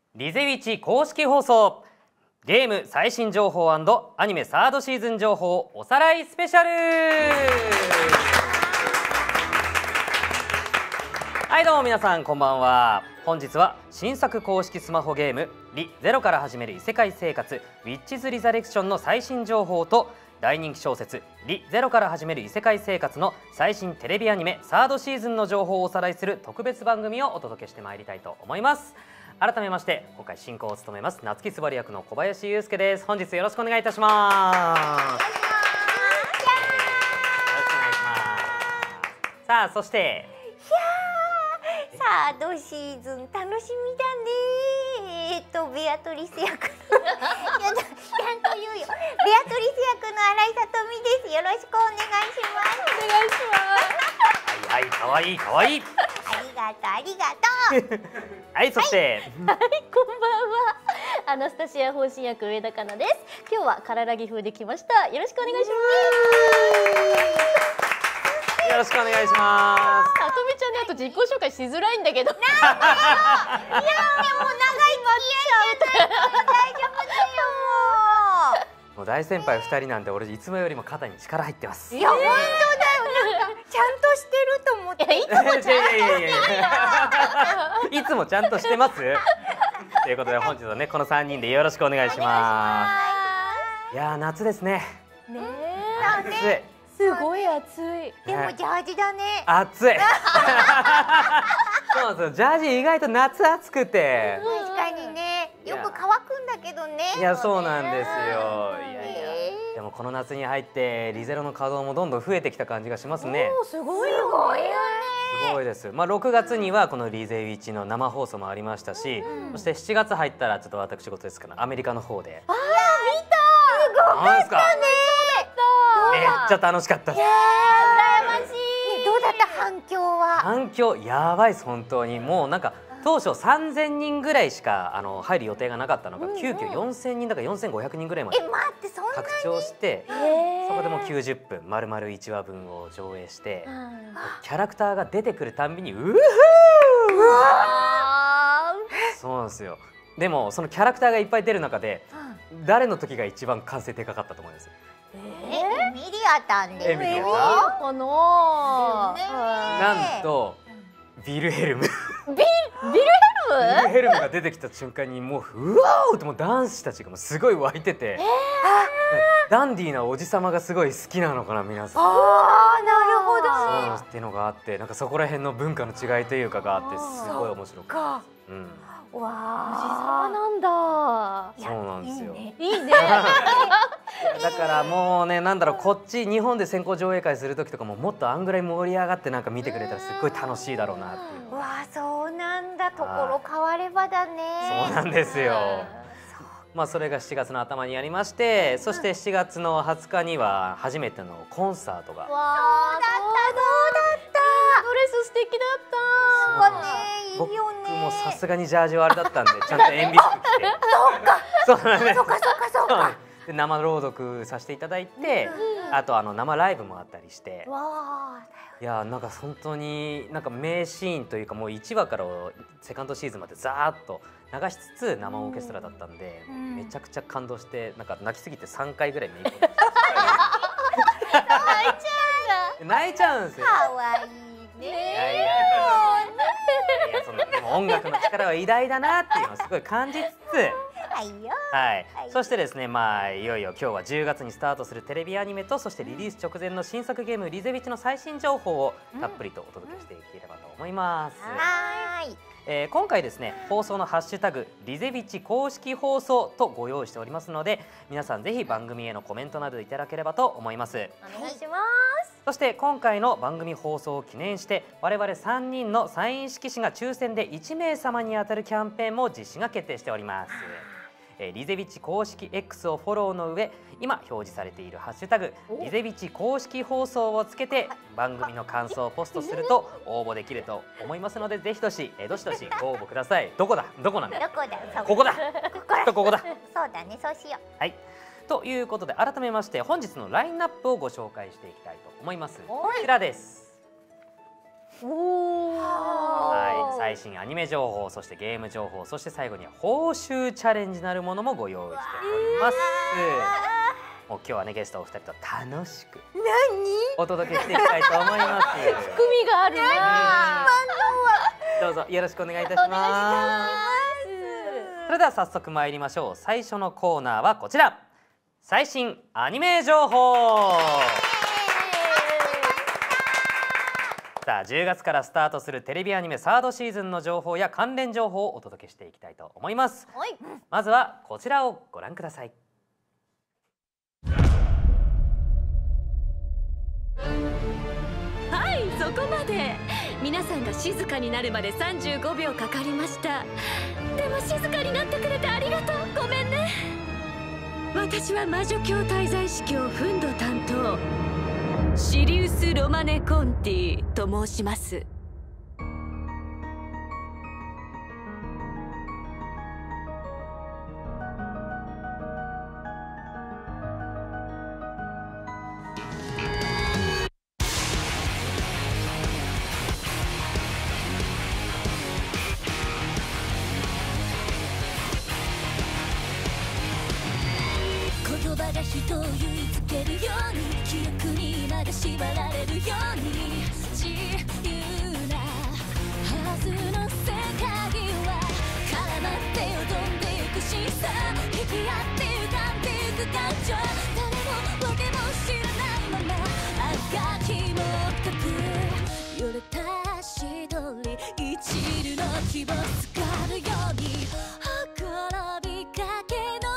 リゼウィチ公式放送ゲーム最新情報&アニメサードシーズン情報おさらいスペシャル。はいどうも皆さんこんばんは。本日は新作公式スマホゲームリゼロから始める異世界生活ウィッチズ・リザレクションの最新情報と大人気小説リゼロから始める異世界生活の最新テレビアニメサードシーズンの情報をおさらいする特別番組をお届けしてまいりたいと思います。改めまして今回進行を務めます夏木すばり役の小林祐介です。本日よろしくお願いいたします。よろしくお願いします。さあそしてサードシーズン楽しみだね。ベアトリス役のちゃんと言うよ。ベアトリス役の新井さとみです。よろしくお願いします。お願いします。 はいはいかわいいかわいいありがとうありがとうはいそして、 はい、こんばんは。アナスタシア方針役上田香奈です。今日は唐ラギ風で来ました。よろしくお願いします。 よろしくお願いします。 あとみちゃんね、あと自己紹介しづらいんだけど。いやいやもう長い付き合いじゃないの。大丈夫だよもう大先輩2人なんで俺いつもよりも肩に力入ってます。 いや本当だよ。なんかちゃんとしてると思って。 いつもちゃんとしていつもちゃんとしてますということで本日はねこの3人でよろしくお願いします。いやー夏ですね。 ね暑い。 すごい暑い。 でもジャージだね。 暑い。そうなんですよ。ジャージ意外と夏暑くて。 確かにね。よく乾くんだけどね。 いやそうなんですよ。いやいや。でもこの夏に入ってリゼロの稼働もどんどん増えてきた感じがしますね。 すごいすごいよね。 すごいです。まあ6月にはこのリゼウィチの生放送もありましたし、そして7月入ったらちょっと私事ですからアメリカの方で。 ああ見た。すごかったね。 めっちゃ楽しかったです。 羨ましい。どうだった反響は？ 反響やばいです本当に。もうなんか当初3000人ぐらいしか入る予定がなかったのが急遽4000人だから4500人ぐらいまで待ってそんなに拡張して、そこでもう90分丸々1話分を上映して、キャラクターが出てくるたんびにうふーそうなんですよ。でもそのキャラクターがいっぱい出る中で誰の時が一番完成でかかったと思います？ エミリアタンで。 エミリアタンかな。 なんとビルヘルムビルヘルムが出てきた瞬間にもううわーってもう男子たちがもうすごい湧いてて、ダンディーなおじさまがすごい好きなのかな皆さん。 ああなるほど。 そうっていうのがあってなんかそこら辺の文化の違いというかがあってすごい面白かったです。 わあなんだ。 そうなんですよ。 いいね。 だからもうねなんだろうこっち日本で先行上映会する時とかももっとあんぐらい盛り上がってなんか見てくれたらすっごい楽しいだろうなっていう。 あそうなんだ。ところ変わればだね。 そうなんですよ。まあそれが7月の頭にやりまして、そして7月の20日には初めてのコンサートが。 わあそうだった。ドレス素敵だった。 僕もさすがにジャージはあれだったんでちゃんと塩ビ服着て。そうなんです。 そうかで生朗読させていただいて、あと生ライブもあったりして。いやなんか本当になんか名シーンというかもう1話からセカンドシーズンまでざーっと流しつつ生オーケストラだったんで、めちゃくちゃ感動してなんか泣きすぎて3回ぐらいメイク泣いちゃうんですよ。 かわいいね。 いやそんなでも音楽の力は偉大だなっていうのをすごい感じつつ。はい、そしてですね、まあいよいよ今日は10月にスタートするテレビアニメとそしてリリース直前の新作ゲームリゼウィチの最新情報をたっぷりとお届けしていければと思います。今回ですね放送のハッシュタグリゼウィチ公式放送とご用意しておりますので皆さんぜひ番組へのコメントなどいただければと思います。 お願いします。 そして今回の番組放送を記念して我々3人のサイン色紙が抽選で1名様に当たるキャンペーンも実施が決定しております。リゼウィチ公式 X をフォローの上今表示されているハッシュタグリゼウィチ公式放送をつけて番組の感想をポストすると応募できると思いますのでぜひどしどしご応募ください。どこなんだどこだここだここだそうだねそうしよう。 はいということで改めまして本日のラインナップをご紹介していきたいと思います。こちらです。 はい、最新アニメ情報、そしてゲーム情報、そして最後には報酬チャレンジなるものもご用意しております。もう今日はねゲストお二人と楽しくお届けしていきたいと思います。 含みがあるな。 どうぞよろしくお願いいたします。それでは早速参りましょう。最初のコーナーはこちら。最新アニメ情報。さあ10月からスタートするテレビアニメサードシーズンの情報や関連情報をお届けしていきたいと思います。まずはこちらをご覧ください。 はい、そこまで。皆さんが静かになるまで35秒かかりました。でも静かになってくれてありがとう。ごめんね。私は魔女教滞在司教フンド担当シリウス・ロマネ・コンティと申します。言葉が人を勇気づけるように記憶にまだ縛られるように自由なはずの世界は絡まってよ飛んでゆくしさ引き合って歪んでゆく感情誰もわけも知らないままあがきも深く揺れたしどり一縷の希望すがるようにほころびかけの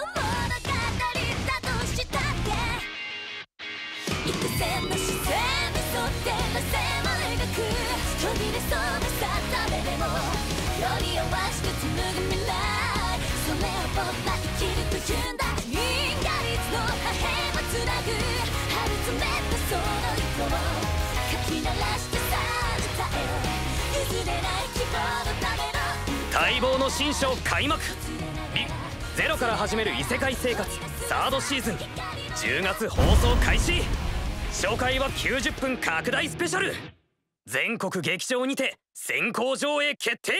幾千の視線に沿って螺旋を描く途切れそうな定めでもより合わして紡ぐ未来それを僕は生きるというんだ因果律の破片をつなぐ張り詰めたその糸をかき鳴らしてさ歌え譲れない希望のための待望の新章開幕。ゼロから始める異世界生活サードシーズン10月放送開始。初回は90分拡大スペシャル。全国劇場にて先行上映決定。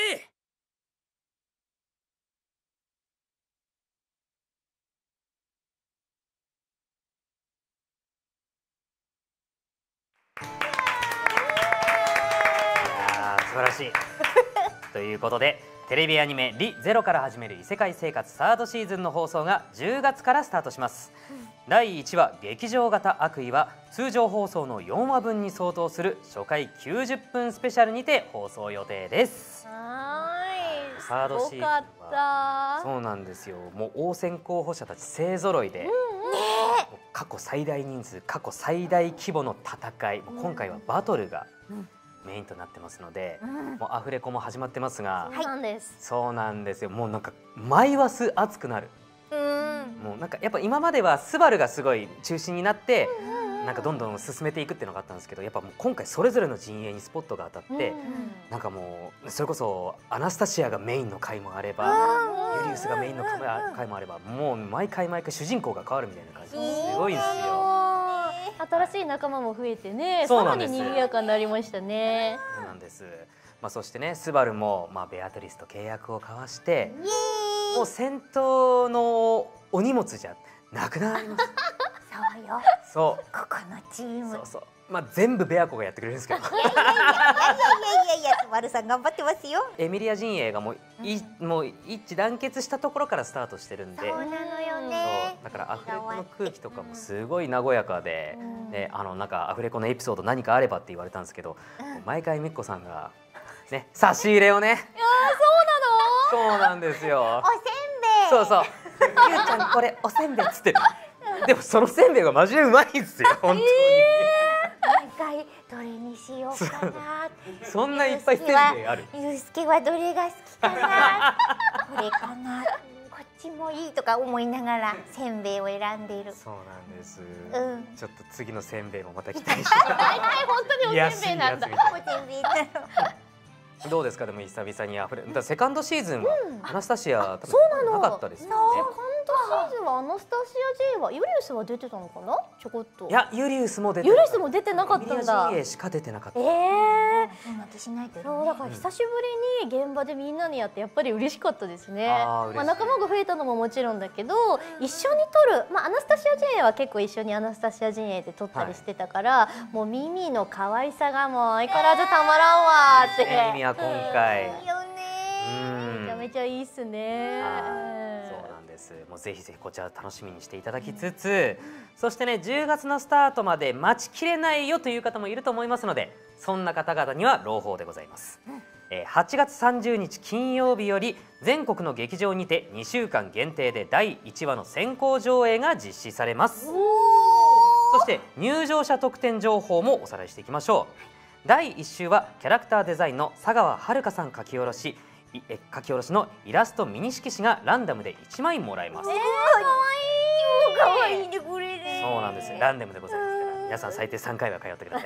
素晴らしいということでテレビアニメ「リ・ゼロから始める異世界生活サードシーズンの放送が10月からスタートします。第1話劇場型悪意は通常放送の4話分に相当する初回90分スペシャルにて放送予定です。サードシーズンはそうなんですよ。もう応戦候補者たち勢ぞろいで、過去最大人数過去最大規模の戦い、今回はバトルがメインとなってますので、もうアフレコも始まってますが、そうなんですよ。もうなんか毎話数熱くなる。もうなんかやっぱ今まではスバルがすごい中心になってなんかどんどん進めていくっていうのがあったんですけど、やっぱもう今回それぞれの陣営にスポットが当たって、なんかもうそれこそアナスタシアがメインの回もあればユリウスがメインの回もあれば、もう毎回毎回主人公が変わるみたいな感じですごいですよ。 新しい仲間も増えてね、さらに賑やかになりましたね。 そうなんです。そしてねスバルもベアトリスと契約を交わしてもう戦闘のお荷物じゃなくなります。 そうよ。 そう。 ここのチーム。 そうそう。全部ベアコがやってくれるんですけど。 いや、スバルさん頑張ってますよ。 エミリア陣営がもう一致団結したところからスタートしてるんで。 そうなのよね。 だからアフレコの空気とかもすごい和やかで、なんかアフレコのエピソード何かあればって言われたんですけど、毎回みっこさんがね差し入れをね。そうなの？そうなんですよ。 おせんべい。 そうそう。ゆうちゃんこれおせんべいっつってる。でもそのせんべいがマジでうまいんですよ本当に。 毎回どれにしようかな。 そんないっぱいせんべいある。 ゆうすけはどれが好きかな。これかな。こっちもいいとか思いながらせんべいを選んでいる。 そうなんです。 ちょっと次のせんべいもまた期待して。大体本当におせんべいなんだ。 おせんべいなの。 どうですかでも久々にアフレセカンドシーズンはアナスタシア多分なかったですよね。 本当そーズンはアナスタシア J はユリウスは出てたのかな、ちょこっと。 いやユリウスも出てユリウスも出てなかったんだ。 陣営しか出てなかった。 そんな気しないけどね。 そうだから久しぶりに現場でみんなにやってやっぱり嬉しかったですね。 あー嬉しいまあ仲間が増えたのももちろんだけど、一緒に撮る、まあアナスタシア陣営は結構一緒にアナスタシア陣営で撮ったりしてたから、もうミミの可愛さがもう相変わらずたまらんわーって。 ミミは今回。 いいよね。 めちゃめちゃいいっすね。 そうなんです。もうぜひぜひこちら楽しみにしていただきつつ、そしてね10月のスタートまで待ちきれないよという方もいると思いますので、そんな方々には朗報でございます。8月30日金曜日より全国の劇場にて2週間限定で第1話の先行上映が実施されます。そして入場者特典情報もおさらいしていきましょう。第1週はキャラクターデザインの佐川遥さん書き下ろしのイラストミニ色紙がランダムで1枚もらえます。 かわいいねこれね。 そうなんですよ、ランダムでございますから皆さん最低3回は通ってください。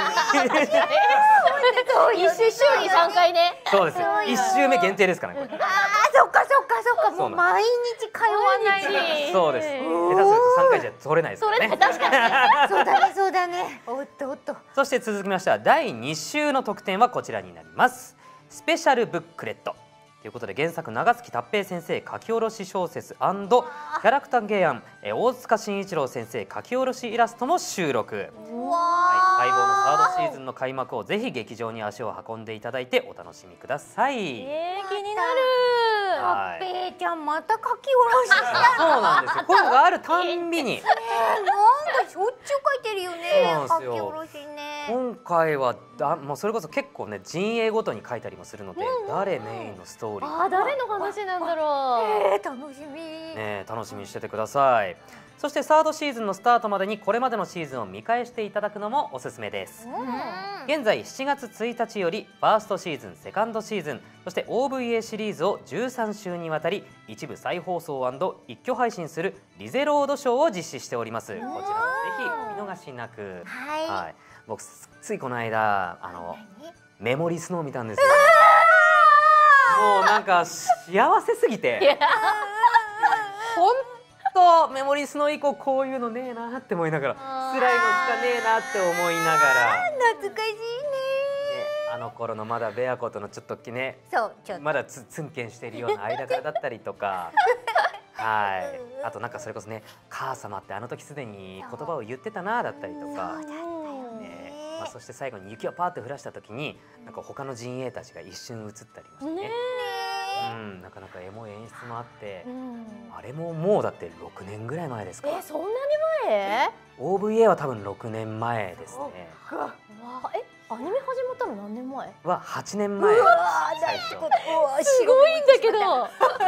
一週に3回ね。 そうですよ、1週目限定ですからねこれ。 そっかそっかそっか、もう毎日通わないで。 そうです、下手すると3回じゃ取れないですからね。 確かに。 そうだねそうだね。おっとおっと。 そして続きましては第2週の特典はこちらになります。スペシャルブックレットということで、原作長月達平先生書き下ろし小説&キャラクター原案大塚慎一郎先生書き下ろしイラストも収録。待望のサードシーズンの開幕をぜひ劇場に足を運んでいただいてお楽しみください。 気になる。 はいペイちゃんまた書き下ろししたそうなんですよ、こういうのがあるたんびになんかしょっちゅう書いてるよね。書きそうなんですよ下ろしね。 今回はもうそれこそ結構ね陣営ごとに書いたりもするので、誰メインのストーリー誰の話なんだろう。 楽しみ。 ね、楽しみにしててください。そしてサードシーズンのスタートまでにこれまでのシーズンを見返していただくのもおすすめです。現在7月1日よりファーストシーズン、セカンドシーズン、そして OVA シリーズを13週にわたり一部再放送&一挙配信するリゼロードショーを実施しております。こちらもぜひお見逃しなく。 はい。 僕ついこの間メモリスノー見たんですよ。もうなんか幸せすぎて。本当メモリスノー以降こういうのねえなって思いながら、辛いのしかねえなって思いながら。 懐かしいね。 あの頃のまだベアコとのちょっとね、 そうちょっとまだツンケンしているような間柄だったりとか。はい、あとなんかそれこそね、母様ってあの時すでに言葉を言ってたなだったりとか。そして最後に雪をパーって降らした時になんか他の陣営たちが一瞬映ったりもしてね、なかなかエモい演出もあって、あれももうだって6年ぐらい前ですか。 そんなに前？ OVA は多分6年前ですね。 アニメ始まったの何年前？ は8年前。最初。 すごいんだけど。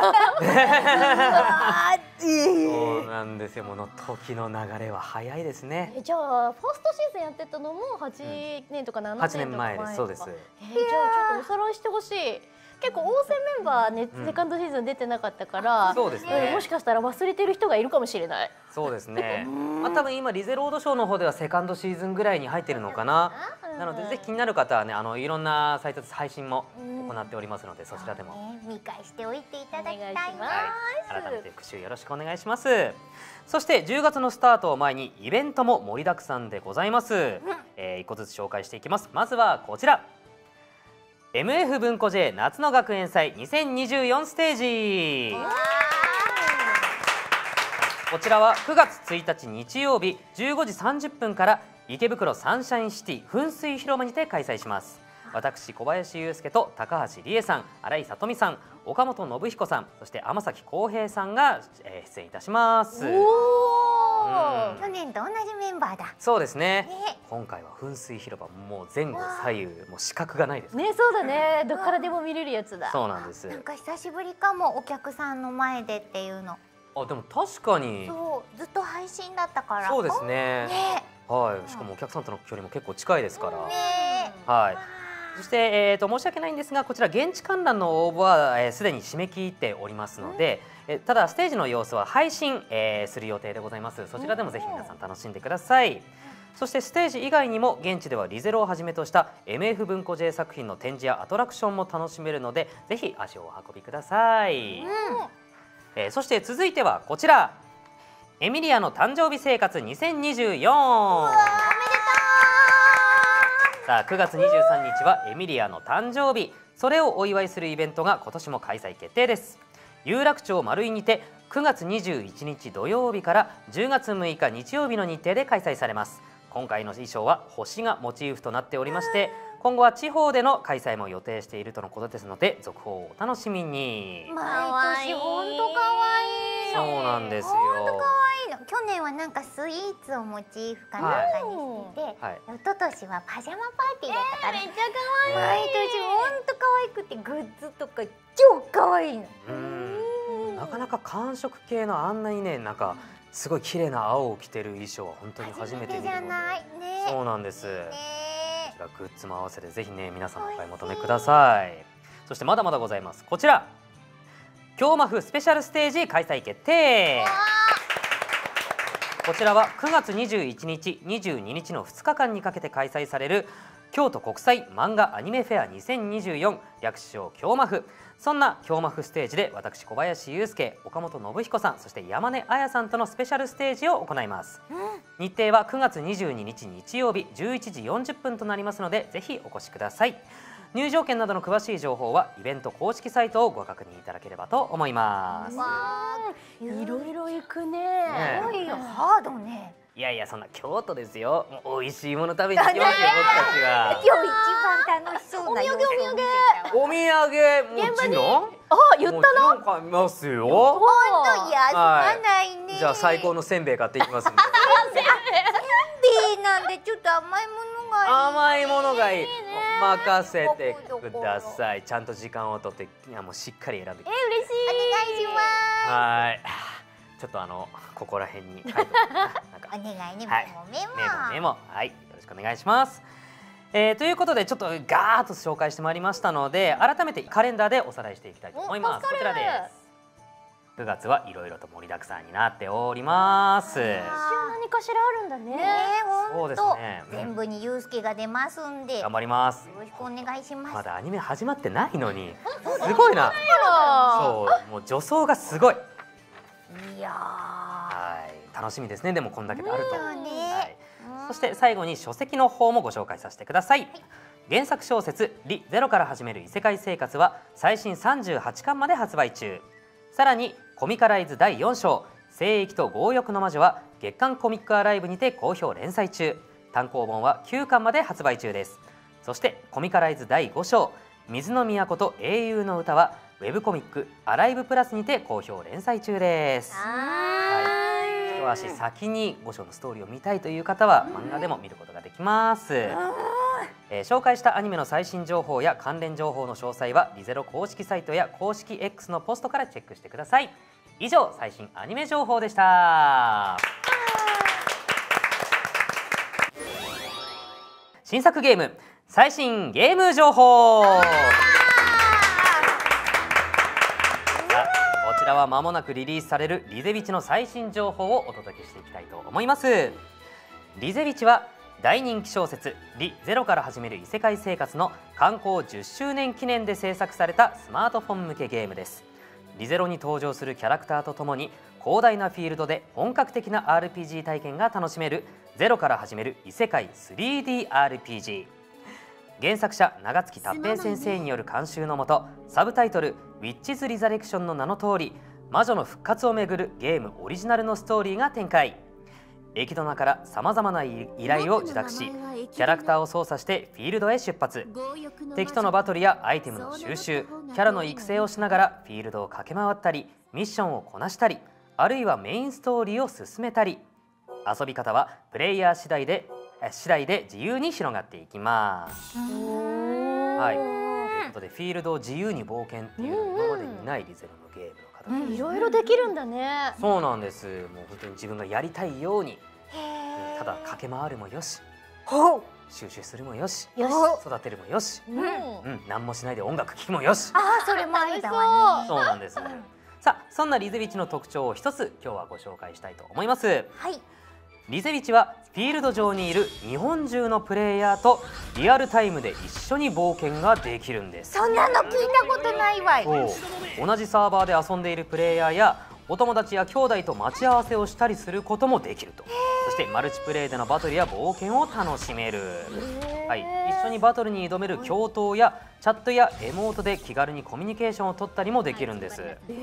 そうなんですよ。もの時の流れは早いですね。 じゃあファーストシーズンやってたのも8年とか7年とか 8年前です。そうです。 じゃあちょっとおさらいしてほしい。結構応戦メンバーね、セカンドシーズン出てなかったから、 そうですね。 もしかしたら忘れてる人がいるかもしれない。 そうですね。多分今リゼロードショーの方ではセカンドシーズンぐらいに入ってるのかな。なのでぜひ気になる方はね、いろんなサイトで配信も行っておりますので、そちらでも見返しておいていただきたい。 改めて復習よろしくお願いします。そして10月のスタートを前にイベントも盛りだくさんでございます。一個ずつ紹介していきます。まずはこちら。MF 文庫 J 夏の学園祭2024ステージ。こちらは9月1日日曜日15時30分から池袋サンシャインシティ噴水広場にて開催します。私小林祐介と高橋理恵さん、新井さとみさん、岡本信彦さん、そして天崎浩平さんが出演いたします。 去年と同じメンバーだ。 そうですね。今回は噴水広場、もう前後左右もう死角がないですね。そうだね。どっからでも見れるやつだ。 そうなんです。 なんか久しぶりかも、お客さんの前でっていうの。 でも確かに。 そうずっと配信だったから。 そうですね。はい。しかもお客さんとの距離も結構近いですから。はい。そして申し訳ないんですが、こちら現地観覧の応募はすでに締め切っておりますので、ただステージの様子は配信する予定でございます。そちらでもぜひ皆さん楽しんでください。そしてステージ以外にも現地ではリゼロをはじめとした MF 文庫 J 作品の展示やアトラクションも楽しめるので、ぜひ足をお運びください。 そして続いてはこちら、エミリアの誕生日生活2024。さあ9月23日はエミリアの誕生日、それをお祝いするイベントが今年も開催決定です。有楽町マルイにて9月21日土曜日から10月6日日曜日の日程で開催されます。今回の衣装は星がモチーフとなっておりまして、今後は地方での開催も予定しているとのことですので、続報をお楽しみに。 毎年本当可愛い。 そうなんですよ。 本当可愛いの。去年はなんかスイーツをモチーフかなんかにしてて、一昨年はパジャマパーティーだったから、めっちゃ可愛い。毎年本当可愛くて、グッズとか超可愛いの。 なかなか寒色系のあんなにね、なんかすごい綺麗な青を着てる衣装は本当に初めて見るので。そうなんです。こちらグッズも合わせてぜひね皆さんお買い求めください。そしてまだまだございます。こちら京マフスペシャルステージ開催決定。こちらは9月21日22日の2日間にかけて開催される京都国際漫画アニメフェア2024、略称京マフ。そんな京マフステージで私小林祐介、岡本信彦さん、そして山根彩さんとのスペシャルステージを行います。日程は9月22日日曜日11時40分となりますので、ぜひお越しください。入場券などの詳しい情報はイベント公式サイトをご確認いただければと思います。 いろいろ行くね。 すごいよ、ハードね。 いやいや、そんな京都ですよ。もう美味しいもの食べに行きますよ、僕たちが。 今日一番楽しそうな様子を見せたわ。 お土産もちろん。 あ、言ったな。 もちろん買いますよ。 本当、いや、すまないね。 じゃあ最高のせんべい買っていきますんで。 せんべいなんでちょっと甘いものがいい。 甘いものがいい。任せてください。ちゃんと時間をとって、いやもうしっかり選んで。 嬉しい。 お願いします。 はい。ちょっとここら辺に書いてお願いね、 メモ、はい、よろしくお願いします。ということでちょっとガーッと紹介してまいりましたので、改めてカレンダーでおさらいしていきたいと思います。こちらです。9月はいろいろと盛りだくさんになっております。 何かしらあるんだね。 そうですね。 全部に祐介が出ますんで頑張ります。 よろしくお願いします。 まだアニメ始まってないのにすごいな。そう、もう助走がすごい。 いやー、 はい、楽しみですね。でもこんだけであると。 はい、 そして最後に書籍の方もご紹介させてください。原作小説「リ・ゼロから始める異世界生活」は最新38巻まで発売中。さらにコミカライズ第4章「聖域と強欲の魔女」は月刊コミックアライブにて好評連載中。単行本は9巻まで発売中です。そしてコミカライズ第5章「水の都と英雄の歌」はウェブコミックアライブプラスにて好評連載中です。一足先に5章のストーリーを見たいという方は漫画でも見ることができます。紹介したアニメの最新情報や関連情報の詳細はリゼロ公式サイトや公式 X のポストからチェックしてください。以上、最新アニメ情報でした。新作ゲーム最新ゲーム情報。こちらは間もなくリリースされるリゼビチの最新情報をお届けしていきたいと思います。リゼビチは大人気小説「リ・ゼロから始める異世界生活」の刊行10周年記念で制作されたスマートフォン向けゲームです。リゼロに登場するキャラクターとともに広大なフィールドで本格的な RPG 体験が楽しめるゼロから始める異世界 3DRPG。原作者長月達平先生による監修のもと、サブタイトル「ウィッチズ・リザレクション」の名の通り、魔女の復活をめぐるゲームオリジナルのストーリーが展開。エキドナからさまざまな依頼を受託し、キャラクターを操作してフィールドへ出発。敵とのバトルやアイテムの収集、キャラの育成をしながらフィールドを駆け回ったり、ミッションをこなしたり、あるいはメインストーリーを進めたり、遊び方はプレイヤー次第で自由に広がっていきます。はい、ということでフィールドを自由に冒険っていう今までにないリゼロのゲームの形、 いろいろできるんだね。 そうなんです。もう本当に自分がやりたいように、ただ駆け回るもよし、収集するもよし、育てるもよし、何もしないで音楽聴くもよし。 それもありだわね。 そうなんです。さあ、そんなリゼビチの特徴を一つ今日はご紹介したいと思います。 はい。 リゼビチはフィールド上にいる日本中のプレイヤーとリアルタイムで一緒に冒険ができるんです。 そんなの聞いたことないわい。 同じサーバーで遊んでいるプレイヤーやお友達や兄弟と待ち合わせをしたりすることもできると。そしてマルチプレイでのバトルや冒険を楽しめる。はい、一緒にバトルに挑める共闘やチャットやエモートで気軽にコミュニケーションを取ったりもできるんです。 日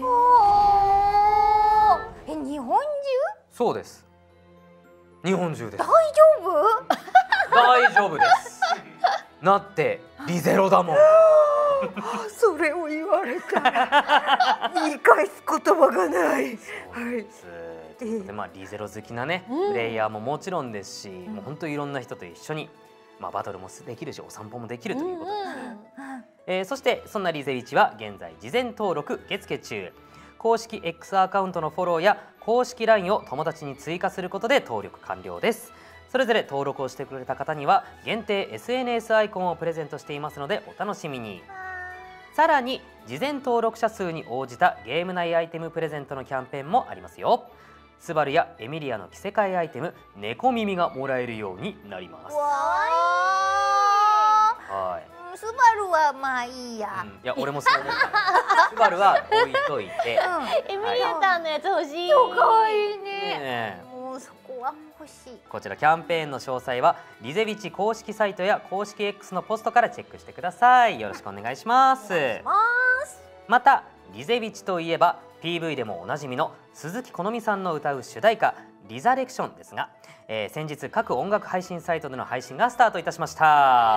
本中？ そうです。日本中です。 大丈夫？ 大丈夫です。なってリゼロだもん。 それを言われたら言い返す言葉がない。 でリゼロ好きなね、プレイヤーももちろんですし、もう本当にいろんな人と一緒に、バトルもできるしお散歩もできるということです。そしてそんなリゼビチは現在事前登録受付中。公式 X アカウントのフォローや公式 LINE を友達に追加することで登録完了です。それぞれ登録をしてくれた方には限定 SNS アイコンをプレゼントしていますのでお楽しみに。さらに事前登録者数に応じたゲーム内アイテムプレゼントのキャンペーンもありますよ。スバルやエミリアの着せ替えアイテム猫耳がもらえるようになります。はい。 スバルはまあいいや。 いや俺もそう思った。スバルは置いといて。 エミリアさんのやつ欲しい。 超可愛いね。もうそこは欲しい。 こちらキャンペーンの詳細はリゼビチ公式サイトや公式 X のポストからチェックしてください。よろしくお願いします。またリゼビチといえば PV でもおなじみの鈴木好美さんの歌う主題歌リザレクションですが、先日各音楽配信サイトでの配信がスタートいたしました。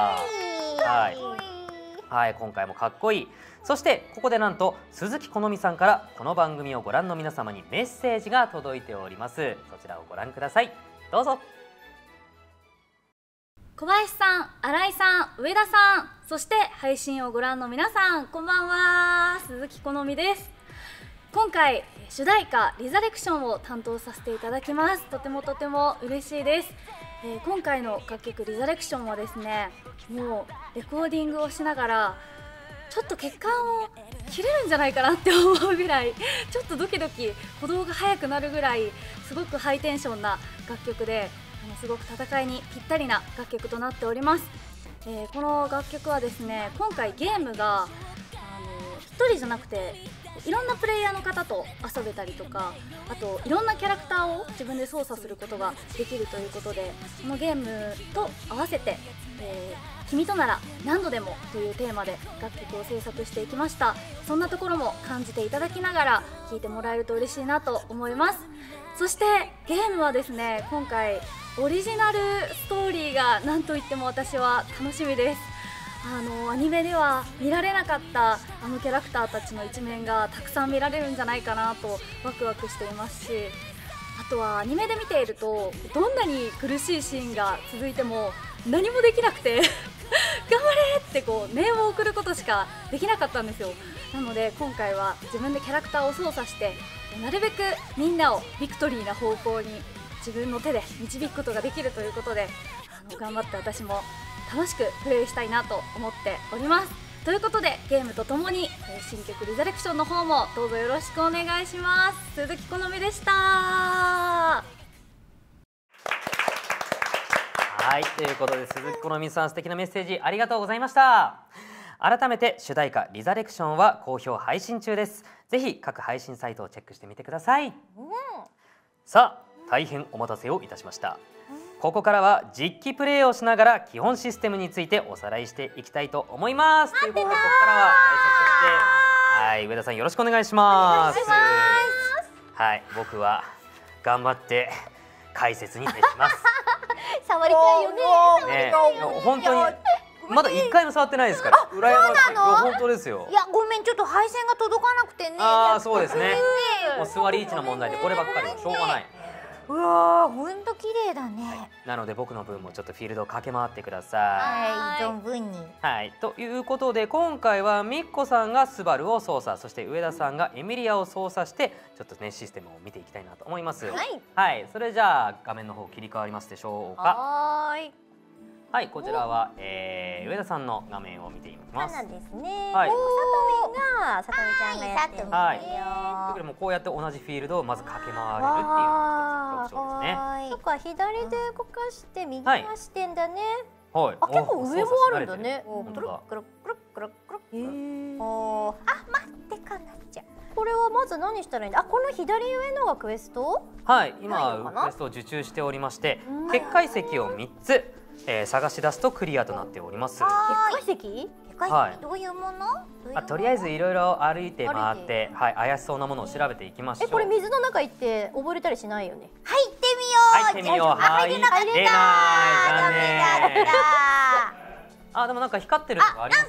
はい、今回もかっこいい。そしてここでなんと鈴木好美さんからこの番組をご覧の皆様にメッセージが届いております。そちらをご覧ください。どうぞ。 小林さん、新井さん、上田さん、そして配信をご覧の皆さん、こんばんは。鈴木好美です。今回主題歌リザレクションを担当させていただきます。とても嬉しいです。今回の楽曲リザレクションはですね、もうレコーディングをしながらちょっと血管を切れるんじゃないかなって思うぐらい、ちょっとドキドキ鼓動が速くなるぐらいすごくハイテンションな楽曲で、すごく戦いにぴったりな楽曲となっております。この楽曲はですね、今回ゲームが1人じゃなくていろんなプレイヤーの方と遊べたりとか、あといろんなキャラクターを自分で操作することができるということで、このゲームと合わせて君となら何度でもというテーマで楽曲を制作していきました。そんなところも感じていただきながら聴いてもらえると嬉しいなと思います。そしてゲームはですね、今回オリジナルストーリーが何といっても私は楽しみです。アニメでは見られなかったキャラクターたちの一面がたくさん見られるんじゃないかなとワクワクしていますし、あとはアニメで見ているとどんなに苦しいシーンが続いても何もできなくて頑張れって念を送ることしかできなかったんですよ。なので今回は自分でキャラクターを操作してなるべくみんなをビクトリーな方向に自分の手で導くことができるということで、頑張って私も楽しくプレイしたいなと思っております。ということでゲームとともに新曲リザレクションの方もどうぞよろしくお願いします。鈴木好美でした。 はい、ということで鈴木好美さん、素敵なメッセージありがとうございました。改めて主題歌リザレクションは好評配信中です。ぜひ各配信サイトをチェックしてみてください。さあ、大変お待たせをいたしました。ここからは実機プレイをしながら基本システムについておさらいしていきたいと思います。ということでここからははい、上田さんよろしくお願いします。はい、僕は頑張って解説に徹します。 触りたいよね。 本当にまだ1回も触ってないですから。羨ましい。本当ですよ。 いやごめん、ちょっと配線が届かなくてね。 そうですね。もう座り位置の問題でこればっかりはしょうがない。 うわー、ほんと綺麗だね。 なので僕の分もちょっとフィールドを駆け回ってください。 はい、存分に。 はい、ということで今回はみっこさんがスバルを操作、そして上田さんがエミリアを操作してちょっとねシステムを見ていきたいなと思います。はい、それじゃあ画面の方切り替わりますでしょうか。 はい、こちらは、上田さんの画面を見ています。 そうなんですね。 はい。 さとみがさとみちゃんがやってる。 はい。これもこうやって同じフィールドをまず駆け回れるっていうのが一つ特徴ですね。 そっか、左で動かして右回してんだね。 はい。 あ、結構上もあるんだね。 本当だ。 くるくるくるくる。 おー、あ、待ってかなっちゃう。 これはまず何したらいいんだ。あ、この左上のがクエスト？ はい、今クエストを受注しておりまして、結界石を3つ、探し出すとクリアとなっております。 結界石？ はい、どういうもの？ とりあえずいろいろ歩いて回って、はい、怪しそうなものを調べていきましょう。 これ水の中行って溺れたりしないよね。 入ってみよう。 入れない。 残念。 あ、でもなんか光ってるのがあります。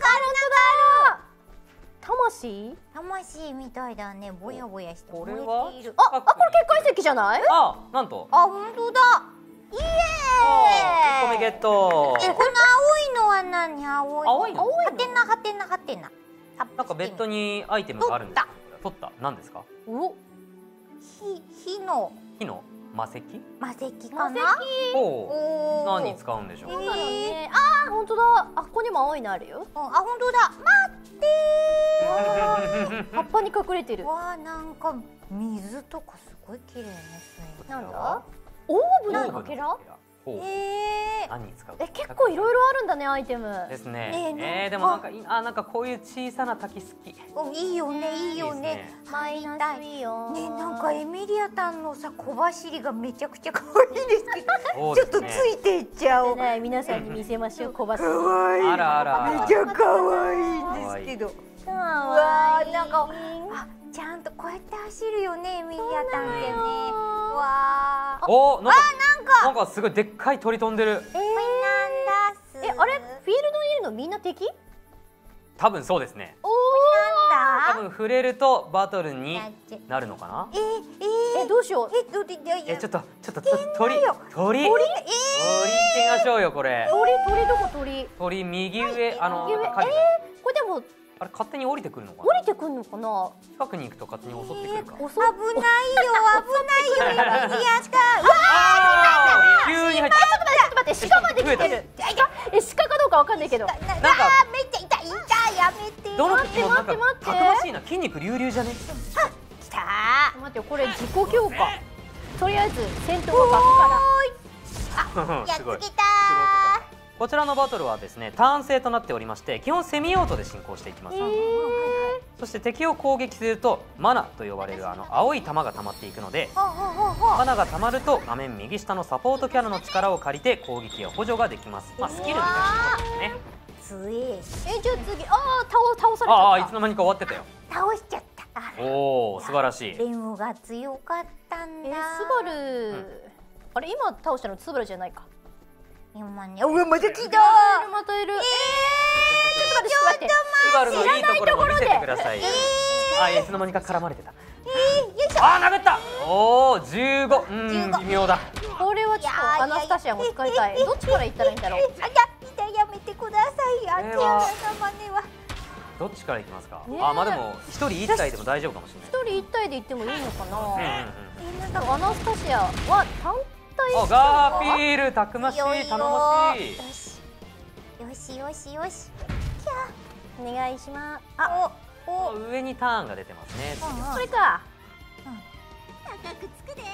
魂みたいだね。ぼやぼやしてこれは燃えている。 あ、これ結界石じゃない？ あ、なんと。 あ、本当だ。イエーイ。 1個目ゲット。 この青いのは何？青いの。はてなはてなはてな。 なんかベッドにアイテムがあるんですか？取った。何ですか？ お、 火の魔石？ 魔石かな？ おお。何に使うんでしょう？ あ、本当だ。あ、ここにも青いのあるよ。 あ、本当だ。待ってー。葉っぱに隠れてる。 わあ、なんか水とかすごい綺麗ですね。 なんだ？オーブのかけら？ 何に使う？ 結構いろいろあるんだね、アイテム。 ですね。でもなんかこういう小さな滝好き。 いいよね、いいよね。 マイナスイオン。 ね、なんかエミリアタンのさ小走りがめちゃくちゃ可愛いですけど、ちょっとついていっちゃおう。 ね、皆さんに見せましょう、小走り。 可愛い。 あらあら。 めちゃ可愛いんですけど。うわー、なんかちゃんとこうやって走るよね、エミリアタンってね。わー。 お、なんかすごいでっかい鳥飛んでる。 あれ、フィールドにいるのみんな敵？ 多分そうですね。多分触れるとバトルになるのかな。 どうしよう。 ちょっと鳥行ってみましょうよ、これ。 鳥どこ？鳥右上、 これでもあれ勝手に降りてくるのかな。 降りてくるのかな。 近くに行くと勝手に襲ってくるか。 危ないよ、やった。 急に入って。 ちょっと待って、鹿まで来てる。鹿かどうかわかんないけど。 なんかめっちゃ痛い、やめて。 どの敵もなんかたくましいな、筋肉隆々じゃね。 きたー。 待ってよ、これ自己強化。とりあえず戦闘はバから。やっつけたー。 こちらのバトルはですね、ターン制となっておりまして、基本セミオートで進行していきます。そして敵を攻撃するとマナと呼ばれる青い玉が溜まっていくので、マナが溜まると画面右下のサポートキャラの力を借りて攻撃や補助ができます。まあスキルみたいなことですね。 じゃあ次、倒された。 いつの間にか終わってたよ。 倒しちゃった。 おお、素晴らしい。 レムが強かったんだ。 スバル、あれ今倒したのスバルじゃないか。 今ね、うわ、また来た。 またいる。ちょっと待って。スバルのいいところも見せてください。いつの間にか絡まれてた。殴った。おお、15。微妙だ。 これはちょっとアナスタシアも使いたい。どっちから行ったらいいんだろう。 やめてください。あ、ティアナの真似は。 どっちから行きますか。まあでも一人一体でも大丈夫かもしれない。 一人一体で行ってもいいのかな。アナスタシアは単体。 ガーピール、たくましい、頼もしい。 よし。 お願いします。 上にターンが出てますね。 これか。 高くつくで。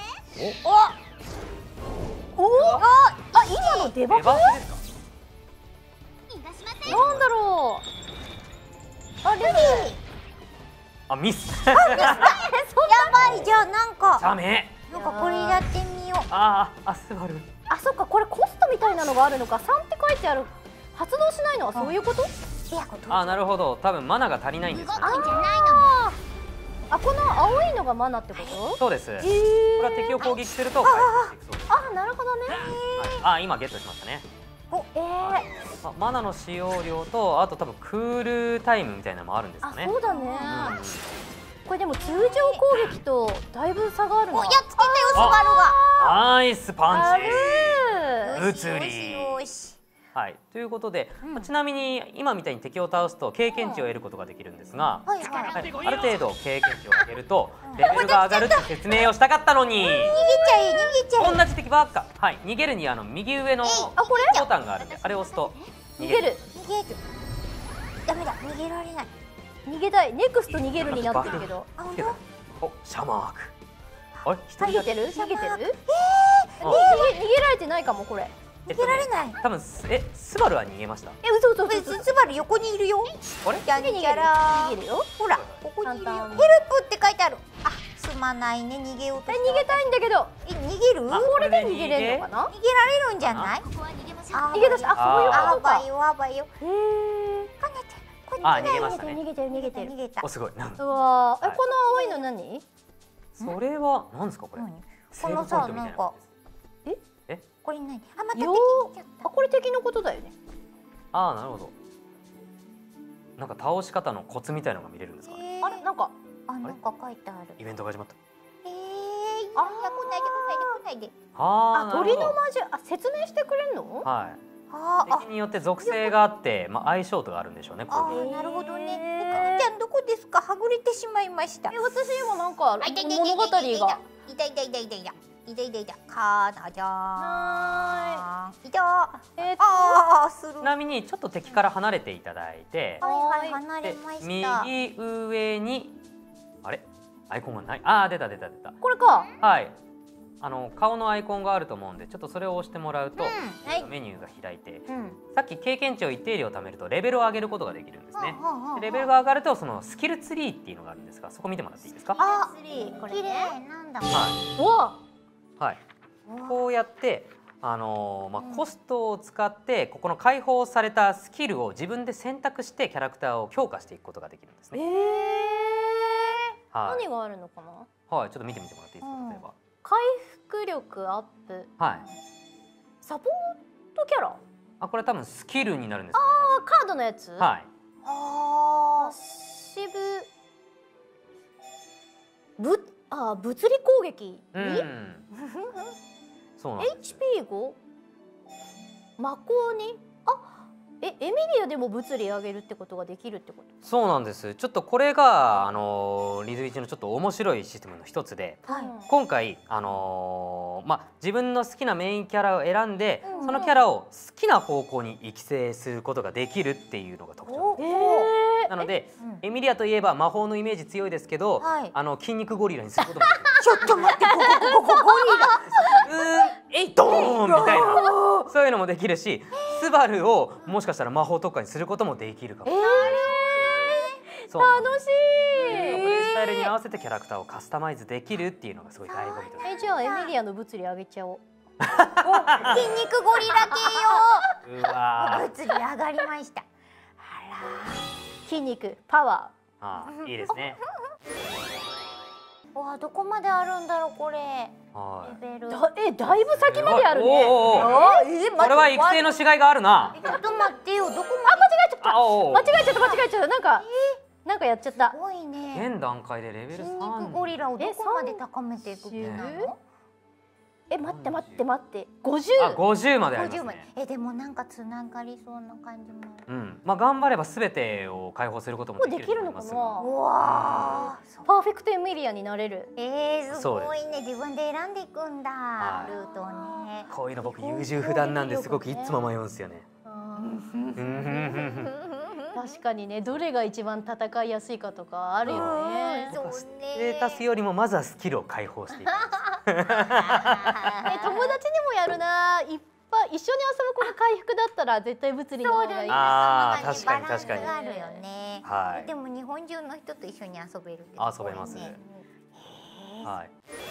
今のデバフ？なんだろう。 ミス。 やばいじゃん、なんか。 ダメ。 なんかこれやってみよう。 スバル。 そっか、これコストみたいなのがあるのか。3って書いてある。発動しないのはそういうこと？ なるほど。多分マナが足りないんです。 動くんじゃないの。 この青いのがマナってこと？ そうです。これは敵を攻撃すると回復していくそうです。 なるほどね。 今ゲットしましたね。 お、 マナの使用量と、あと多分クールタイムみたいなのもあるんですかね。 そうだね。これでも通常攻撃とだいぶ差があるな。 やっつけたよ、スバルが。 ナイスパンチ。 よし。 はい、ということで、ちなみに今みたいに敵を倒すと経験値を得ることができるんですが、ある程度経験値を上げるとレベルが上がるって説明をしたかったのに、 逃げちゃえ。 同じ敵ばっか。はい、逃げるに右上のボタンがあるんで、あれを押すと逃げる。 逃げる。ダメだ、逃げられない。 逃げたい。ネクスト逃げるになってるけど。 あ、本当？ お、シャマーク。あれ、 逃げてる？逃げてる？逃げられてないかもこれ。 逃げられない。 多分スバルは逃げました。 嘘。 スバル横にいるよ。 あれ？ 逃げるよ。 ほら、ここにいるよ。ヘルプって書いてある。あ、すまないね、逃げようとして。 逃げたいんだけど。 逃げる？ これで逃げれるのかな？ 逃げられるんじゃない？ 逃げ出した。あ、そういうことか。 やばいよ。 へえ。 あ、逃げましたね。 逃げてる。 お、すごい。 うわ、この青いの何？ それは何ですかこれ？ このさ、なんかこれ何？あ、また敵来ちゃった。 これ敵のことだよね。 ああ、なるほど。なんか倒し方のコツみたいのが見れるんですかね。 あれ、なんか書いてある。 イベントが始まった。 いや、来ないで。 はあ、 鳥の魔獣。あ、説明してくれるの？ はい。敵によって属性があって、相性とかあるんでしょうね。 ああ、なるほどね。かおちゃんどこですか？はぐれてしまいました。 私今なんか物語が。 いた。かなじゃーん。いた。 ちなみにちょっと敵から離れていただいて、 離れました。 右上にあれアイコンがない。ああ、出た。 これか。 はい。顔のアイコンがあると思うんで、ちょっとそれを押してもらうと、メニューが開いて、さっき経験値を一定量貯めるとレベルを上げることができるんですね。レベルが上がるとそのスキルツリーっていうのがあるんですが、そこ見てもらっていいですか？ あ、これね。なんだ。 はい。こうやってコストを使ってここの解放されたスキルを自分で選択してキャラクターを強化していくことができるんですね。 何があるのかな？ はい、ちょっと見てみてもらっていいですか？例えば回復力アップ。 はい。 サポートキャラ？ あ、これ多分スキルになるんです。 カードのやつ？ はい。 物理攻撃に？ そうなんです。 HP5？魔法に？エミリアでも物理上げるってことができるってこと？ そうなんです。ちょっとこれがリズビチのちょっと面白いシステムの一つで、今回自分の好きなメインキャラを選んで、そのキャラを好きな方向に育成することができるっていうのが特徴です。なので、エミリアといえば魔法のイメージ強いですけど、筋肉ゴリラにすることもできる。 ちょっと待って、ここゴリラ。 ドーンみたいな、そういうのもできるし、スバルをもしかしたら魔法特化にすることもできるかも。 楽しい。 プレイスタイルに合わせてキャラクターをカスタマイズできるっていうのがすごい醍醐味です。 じゃあエミリアの物理上げちゃおう。 筋肉ゴリラ系よ。 うわー、 物理上がりました。あら。 筋肉パワー。いいですね。 わあ、どこまであるんだろうこれ。 レベル。だいぶ先まであるね。 これは育成のしがいがあるな。 ちょっと待ってよ、どこまで。 間違えちゃった。なんかやっちゃった。 すごいね。 現段階でレベル3。 筋肉ゴリラをどこまで高めていく気なの？ 待って。 50までありますね。 でもなんかつながりそうな感じもある。頑張ればすべてを解放することもできるのかな。 うわー、パーフェクトエミリアになれる。 すごいね。自分で選んでいくんだ、ルートをね。 こういうの僕優柔不断なんですごくいつも迷うんですよね。 確かにね、どれが一番戦いやすいかとかあるよね。 ステータスよりもまずはスキルを解放していく。 友達にもやるな。いっぱい一緒に遊ぶこの回復だったら絶対物理の方がいい。 確かに。 あるよね。でも日本中の人と一緒に遊べる。 遊べますね。はい。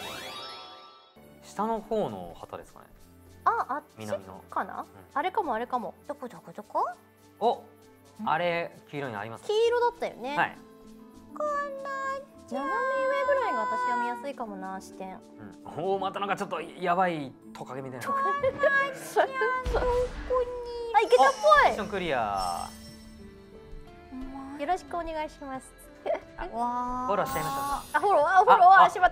下の方の旗ですかね。 あっちかな。あれかも。 どこ？ お、あれ黄色にあります。 黄色だったよね。 はい。 斜め上ぐらいが私は見やすいかもな、視点。 またなんかちょっとやばいトカゲみたいな。 いけたっぽい。 ミッションクリア。 よろしくお願いします。 フォローしちゃいました。 フォロー、しまった。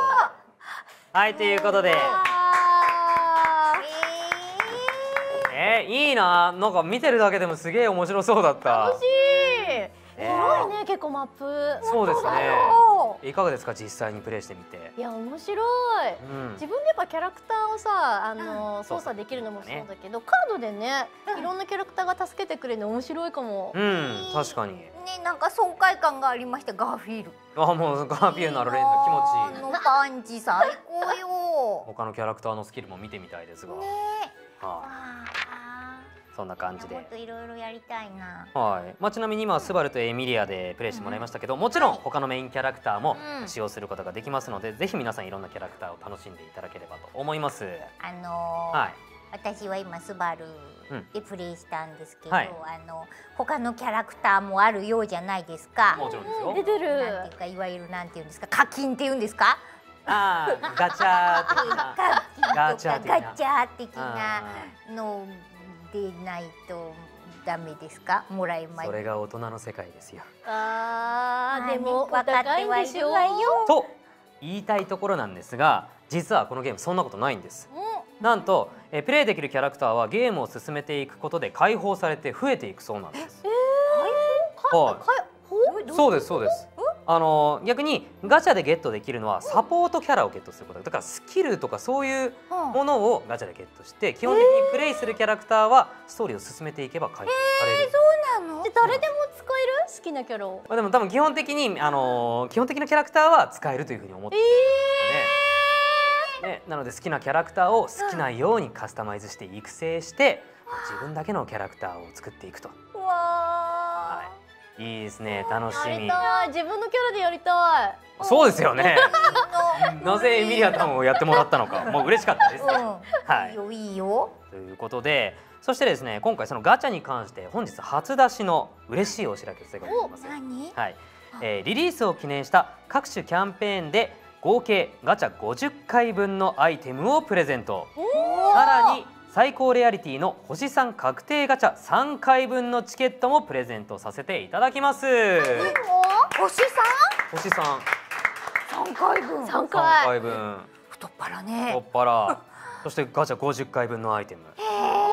はい、ということで。 いいな、なんか見てるだけでもすげえ面白そうだった。 楽しい。広いね、結構マップ。 そうですね。いかがですか、実際にプレイしてみて。 いや、面白い。自分でやっぱキャラクターをさ、操作できるのもそうだけど、カードでね、いろんなキャラクターが助けてくれるの面白いかも。 確かに。 ね、なんか爽快感がありました。ガーフィール。 あ、もうガーフィールのあのレンズ気持ちいい。 あのパンチ最高よ。 他のキャラクターのスキルも見てみたいですが。そんな感じで。 もっといろいろやりたいな。 はい。まあちなみに今スバルとエミリアでプレイしてもらいましたけど、もちろん他のメインキャラクターも使用することができますので、ぜひ皆さんいろんなキャラクターを楽しんでいただければと思います。 私は今スバルでプレイしたんですけど、他のキャラクターもあるようじゃないですか。 もちろんですよ。 出てる。 なんていうか、いわゆるなんていうんですか、課金っていうんですか。 ああ、ガチャ的な。 ガチャ的なのでないとダメですか。もらえまい。 それが大人の世界ですよ。 でも分かってはいるわよ。 と言いたいところなんですが、実はこのゲームそんなことないんです。なんとプレイできるキャラクターはゲームを進めていくことで解放されて増えていくそうなんです。そうですそうです。逆にガチャでゲットできるのはサポートキャラをゲットすることだから、スキルとかそういうものをガチャでゲットして、基本的にプレイするキャラクターはストーリーを進めていけば解放される。 そうなの？ 誰でも使える？好きなキャラを。 でも多分基本的に基本的なキャラクターは使えるというふうに思ってるんですかね。なので好きなキャラクターを好きなようにカスタマイズして育成して、自分だけのキャラクターを作っていくと。いいですね、楽しみ。 自分のキャラでやりたい。 そうですよね。なぜエミリアタンをやってもらったのか、もう嬉しかったです。 いいよ。 ということで、そしてですね、今回そのガチャに関して本日初出しの嬉しいお知らせがございます。はい、リリースを記念した各種キャンペーンで合計ガチャ50回分のアイテムをプレゼント。さらに最高レアリティの星3確定ガチャ3回分のチケットもプレゼントさせていただきます。 星 3？ 星3。 3回分。 3回分。 太っ腹ね。 太っ腹。そしてガチャ50回分のアイテム。 53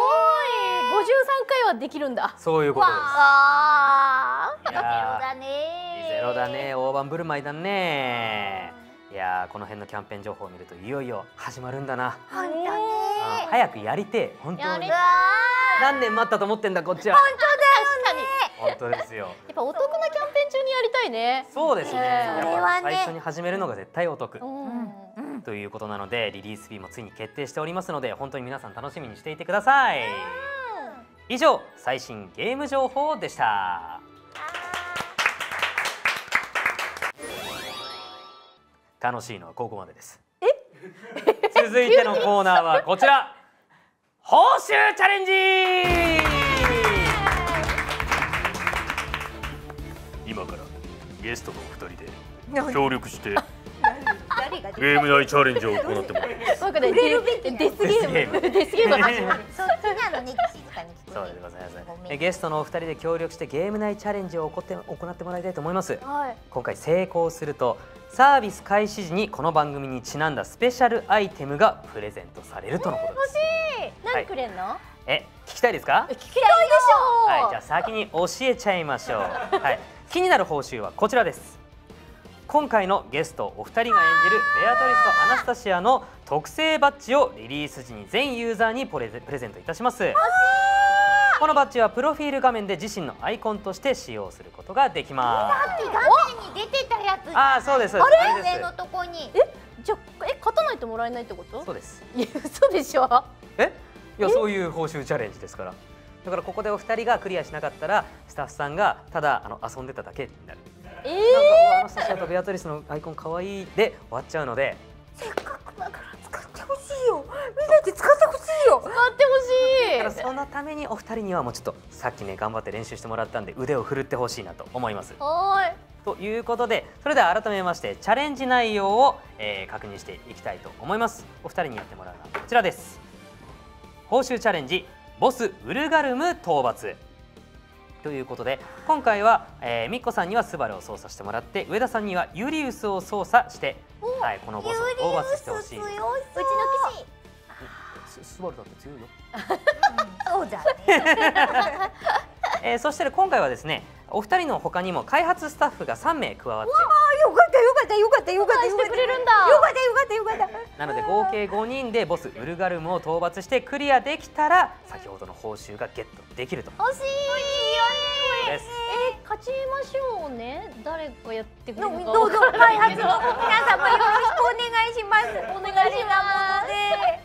回はできるんだ。 そういうことです。 ゼロだね。 ゼロだね。大盤振る舞いだね。いやこの辺のキャンペーン情報を見るといよいよ始まるんだな。 本当ね。 早くやりてえ。本当に。何年待ったと思ってんだこっちは。 本当だよね。 本当ですよ。 やっぱお得なキャンペーン中にやりたいね。 そうですね。 それはね。 最初に始めるのが絶対お得。ということなので、リリース日もついに決定しておりますので、本当に皆さん楽しみにしていてください。以上、最新ゲーム情報でした。楽しいのはここまでです。続いてのコーナーはこちら。報酬チャレンジ。今からゲストのお二人で協力してゲーム内チャレンジを行ってもらいます。 僕ね、デスゲーム始まる。 そっちなのね、静かに聞こえる。 そうでございます。ゲストのお二人で協力してゲーム内チャレンジを行ってもらいたいと思います。今回成功するとサービス開始時にこの番組にちなんだスペシャルアイテムがプレゼントされるとのことです。 何くれんの？ 聞きたいですか？ 聞きたいでしょう。 じゃあ先に教えちゃいましょう。気になる報酬はこちらです。今回のゲストお二人が演じるベアトリスとアナスタシアの特製バッジをリリース時に全ユーザーにプレゼントいたします。このバッジはプロフィール画面で自身のアイコンとして使用することができます。 さっき画面に出てたやつ。 そうです。 あれ上のとこに。 じゃ勝たないともらえないってこと？ そうです。 いや、嘘でしょ。 いや、そういう報酬チャレンジですから。だからここでお二人がクリアしなかったらスタッフさんがただ遊んでただけになる。なんかアナスタシアとベアトリスのアイコン可愛いで終わっちゃうので、 せっかくだから使ってほしいよ。みんなで使ってほしいよ。 使ってほしい。 だからそのためにお二人にはもうちょっとさっきね頑張って練習してもらったんで腕を振るってほしいなと思います。ということで、それでは改めましてチャレンジ内容を、確認していきたいと思います。お二人にやってもらうのはこちらです。報酬チャレンジボスウルガルム討伐ということで、今回は、ミッコさんにはスバルを操作してもらって、上田さんにはユリウスを操作して、このボスを討伐してほしい。 うちの騎士。 スバルだって強いよ。 そうだね。 そして今回はですね、お二人の他にも開発スタッフが3名加わって、 よかったよかったよかったよかったしてくれるんだ。 よかったよかったよかった。 なので合計5人でボスウルガルムを討伐してクリアできたら先ほどの報酬がゲットできると。 欲しいです。 勝ちましょうね。誰がやってくれるか。 どうぞ開発の皆様よろしくお願いします。お願いします。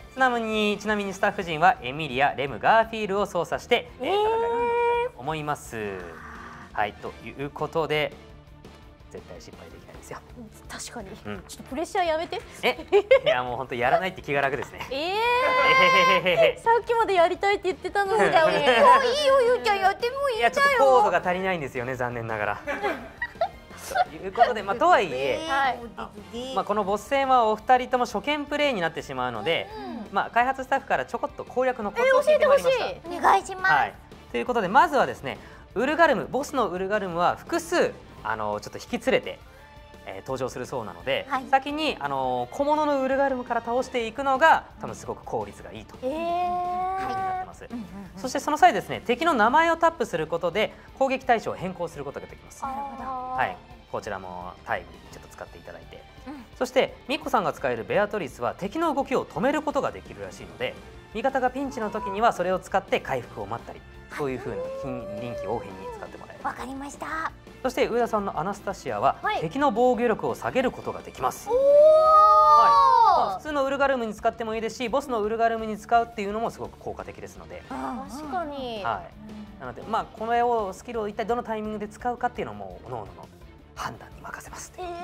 ちなみにスタッフ陣はエミリア、レム、ガーフィールを操作して戦いをと思います。はい、ということで絶対失敗できないですよ。 確かに、ちょっとプレッシャーやめて。 いやもう本当やらないって気が楽ですね。 さっきまでやりたいって言ってたのに。 いいよゆうちゃんやってもいいんだよ。 いやちょっとコードが足りないんですよね、残念ながら。ということで、とはいえ、このボス戦はお二人とも初見プレイになってしまうので、開発スタッフからちょこっと攻略のコツを聞いてまいりました。 お願いします。 ということでまずはですね、ウルガルム、ボスのウルガルムは複数ちょっと引き連れて、登場するそうなので、先に小物のウルガルムから倒していくのが多分すごく効率がいいとなってます。そしてその際ですね、敵の名前をタップすることで攻撃対象を変更することができます。はい、こちらもタイムにちょっと使っていただいて、そしてミッコさんが使えるベアトリスは敵の動きを止めることができるらしいので、味方がピンチの時にはそれを使って回復を待ったり、そういう風に臨機応変に使ってもらえる。 わかりました。 そして上田さんのアナスタシアは、敵の防御力を下げることができます。普通のウルガルムに使ってもいいですし、ボスのウルガルムに使うっていうのもすごく効果的ですので。 確かに。 なのでこのスキルを一体どのタイミングで使うかっていうのも各々の判断に任せます。 どう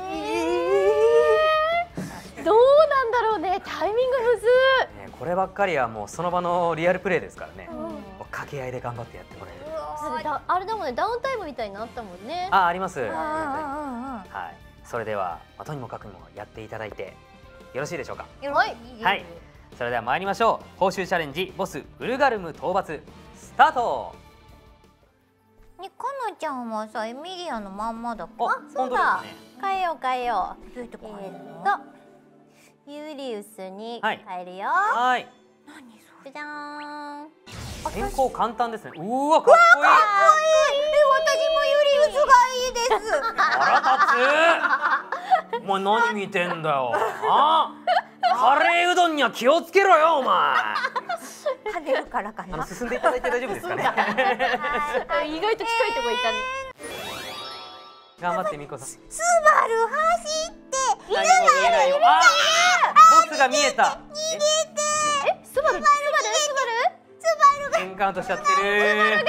なんだろうね、タイミングむずい。こればっかりはもうその場のリアルプレイですからね。掛け合いで頑張ってやってもらえる。 あれだもんね、ダウンタイムみたいになったもんね。 あります。はい。それではとにもかくにもやっていただいてよろしいでしょうか。 はい。 それでは参りましょう。報酬チャレンジボスウルガルム討伐スタート。 ね、かなちゃんはさエミリアのまんまだっけ？ そうだ。変えよう。ユーリウスに変えるよ。 はい。 何それ？じゃーん。 変更簡単ですね。うわ、かっこいい。 私もユーリウスがいいです。 腹立つ。お前何見てんだよ。カレーうどんには気をつけろよ、お前。 跳ねるからかな。 進んでいただいて大丈夫ですかね。 意外と近いとこいたね。 頑張ってみこさん。 スバル走って。 何も見えないよ。ボスが見えた。 逃げて。 スバル。 エンカウントしちゃってる。 絡まれてる。 ウルガルムに囲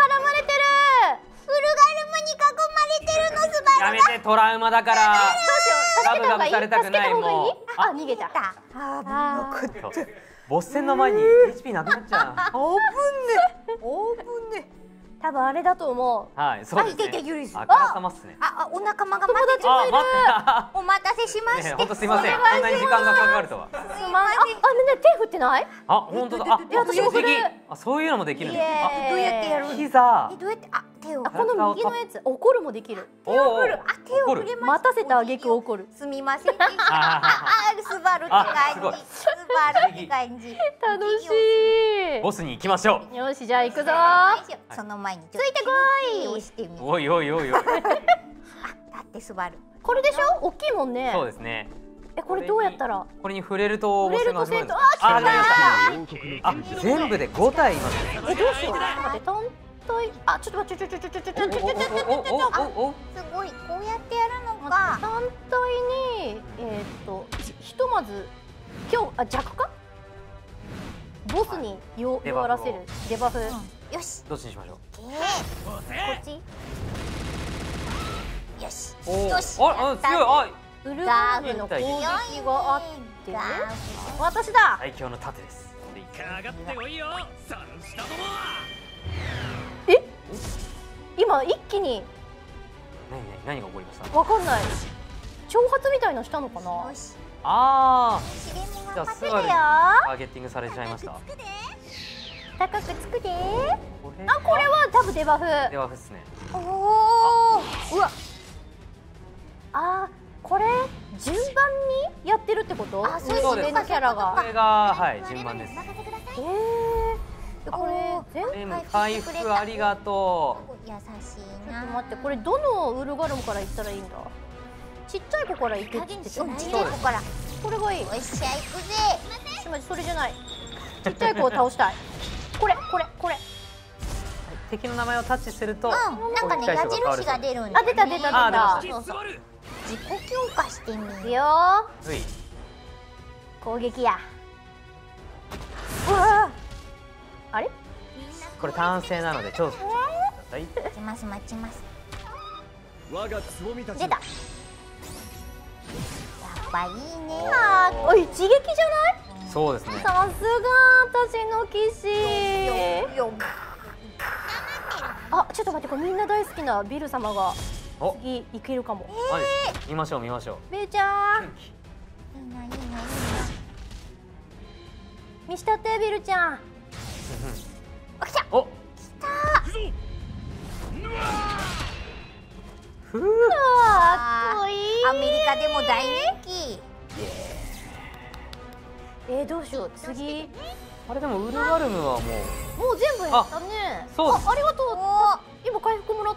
まれてるのスバル。 やめて、トラウマだから。 どうしよう。 ガブガブされたくないもん。 逃げた。 ボス戦の前に HP なくなっちゃう。 オープンね。 多分あれだと思う。 はい、そうですね。あからさまっすね。 お仲間が待って友達もいる。 お待たせしました。 本当すいません。こんなに時間がかかるとは。 ね、手振ってない？ 本当だ。 私も振る。 そういうのもできるんです。 どうやってやる？ 膝。 どうやって手を。 この右のやつ、怒るもできる。 手を振る。手を振れます。 待たせた挙句怒る。 すみません。スバルって感じ。スバルって感じ。 楽しい。 ボスに行きましょう。 よし、じゃあ行くぞ。 その前についてこい。 おいおいおいおい。 だってスバル。 これでしょ？大きいもんね。 そうですね。 これどうやったら？ これに触れるとボスが始まるんですか？なりました。全部で5体いますね。 どうしよう。待って、単体。ちょっと待って、 すごい、こうやってやるのか。 単体にひとまず弱化？ボスに弱らせるデバフ。 よし。 どっちにしましょう。 こっち。よし。 強い。 ウルガーフの攻撃があって私だ。 最強の盾です。 かがってこいよ、三下ども。 今一気に何が起こりました？ わかんない。挑発みたいのしたのかな？ じゃあすぐターゲッティングされちゃいました。 高くつくで。 これは多分デバフ。 デバフですね。 うわ。これ順番にやってるってこと？ そうです。 上のキャラが。 これが順番です。 これ全部回復ありがと優しいな。 待って、これどのウルガルムから行ったらいいんだ。ちっちゃい子から行けって言ってた。 ちっちゃい子から。 これがいい。 よっしゃ行くぜ。 しまじそれじゃない。ちっちゃい子を倒したい。これ。 敵の名前をタッチすると、 なんかね、矢印が出るんだ。 あ、出た。 そうそう。自己強化してみるよ。攻撃や。あれ？ これ単性なので超。 待ちます。 我がつぼみたち。 出た。やっぱいいね。 おい、一撃じゃない？ そうですね。 さすが私の騎士。あ、ちょっと待って、これみんな大好きなビル様が次いけるかも。 見ましょう。 ビルちゃん。 いいな。 見したってビルちゃん。 来た。 お。 かっこいい。 アメリカでも大人気。 どうしよう次。 あれでもウルガルムはもう全部やったね。 そうです。 ありがとう。今回復もらった？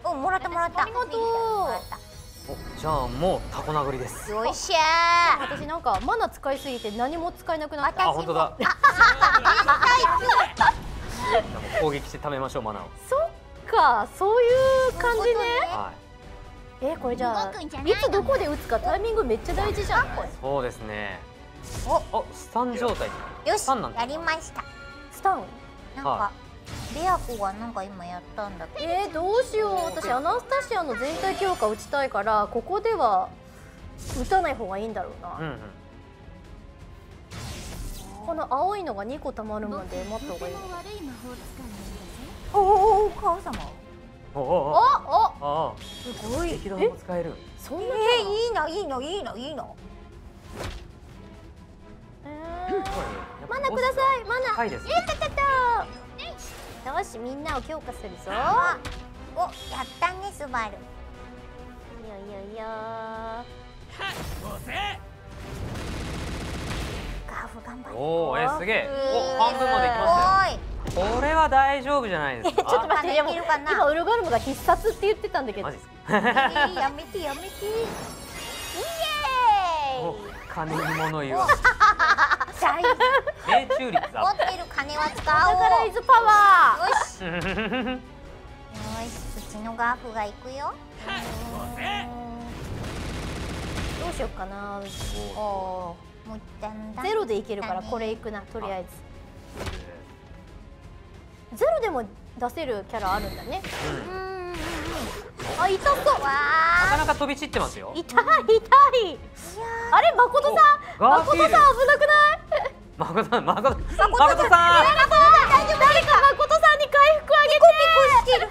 もらった。 ありがとじゃあもうタコ殴りです。 よっしゃー。 私なんかマナ使いすぎて何も使えなくなった。 あ、本当だ。攻撃して貯めましょうマナを。 そっか、そういう感じね。これじゃあいつどこで打つかタイミングめっちゃ大事じゃん。 そうですね。スタン状態に。 よし、やりました。 スタン。 なんかベア子がなんか今やったんだけど。 どうしよう。私アナスタシアの全体強化打ちたいからここでは打たない方がいいんだろうな。この青いのが2個たまるまで待った方がいい。 お、カオ様。 すごい。 敵弾も使える。 そんな。 いいな。 マナください。マナ。 はいです。 よし、みんなを強化するぞ。 やったね、スバル。ガフ頑張れ。 すげえ。半分までいきましたよ。これは大丈夫じゃないですか。 ちょっと待って、今ウルガルムが必殺って言ってたんだけど。 マジですか。 やめて。イエーイ。 金に物言う。 命中率持ってる金は使おう。 だからイズパワー。 よし、うちのガーフが行くよ。 どうしようかな。 もうゼロでいけるからこれいくな、とりあえず。ゼロでも出せるキャラあるんだね。あ、痛そう。 なかなか飛び散ってますよ。 痛い。あれ、誠さん危なくない？ 誠さん。 誰か誠さんに回復あげて。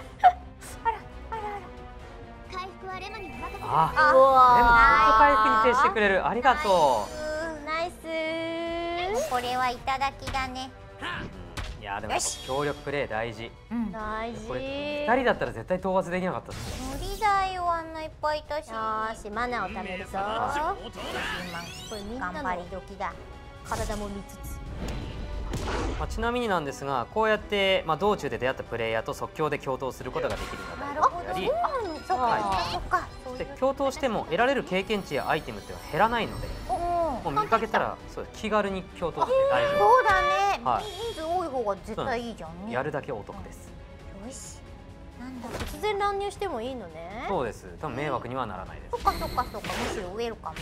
回復はレモンに任せて。 回復に徹してくれる。ありがとう。ナイス。 これはいただきだね。 いやでも協力プレイ大事。 大事。 これ2人だったら絶対討伐できなかったですよ。 無理だよ、あんないっぱいいたし。 よし、マナを貯めるぞ。 これみんなの頑張り時だ。 体も見つつ。 ちなみになんですが、こうやって道中で出会ったプレイヤーと即興で共闘することができるのが大事であり、 そっか。 で共闘しても得られる経験値やアイテムっていうのは減らないので、もう見かけたら気軽に共闘して大丈夫。 そうだね。人数多い方が絶対いいじゃんね。 やるだけお得です。 よし。 突然乱入してもいいのね。 そうです。多分迷惑にはならないです。 そっか。むしろウェルカムだ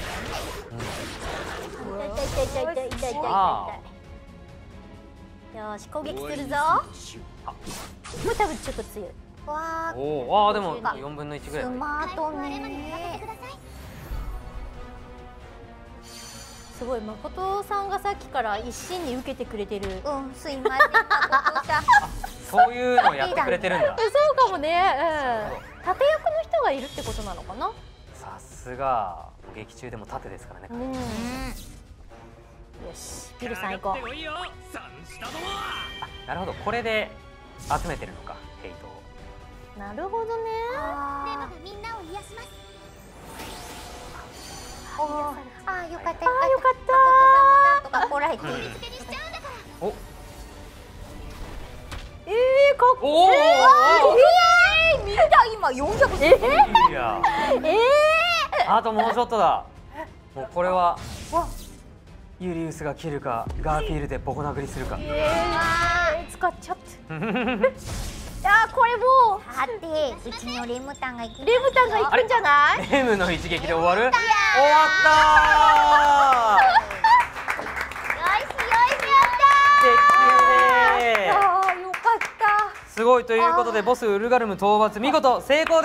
ね。 痛い。よし、攻撃するぞ。もう多分ちょっと強い。 でも4分の1ぐらい。 スマートね。 すごい、誠さんがさっきから一心に受けてくれてる。 すいません、誠さん。 そういうのをやってくれてるんだ。 そうかもね。盾役の人がいるってことなのかな。 さすが劇中でも盾ですからね。 よし、ビルさん行こう。 なるほど、これで集めてるのか、ヘイトを。 なるほどね。 レモがみんなを癒します。 よかった。 誠さんもなんとかこらえて。 おお見た今400。 いやあともうちょっとだ。もうこれはユリウスが切るかガーフィールでボコ殴りするか。 使っちゃってあーこれもうさてうちのレムタンが行く。 レムタンが行くんじゃない？ レムの一撃で終わる？終わったー。 あーよかった。 すごいということでボスウルガルム討伐見事成功です。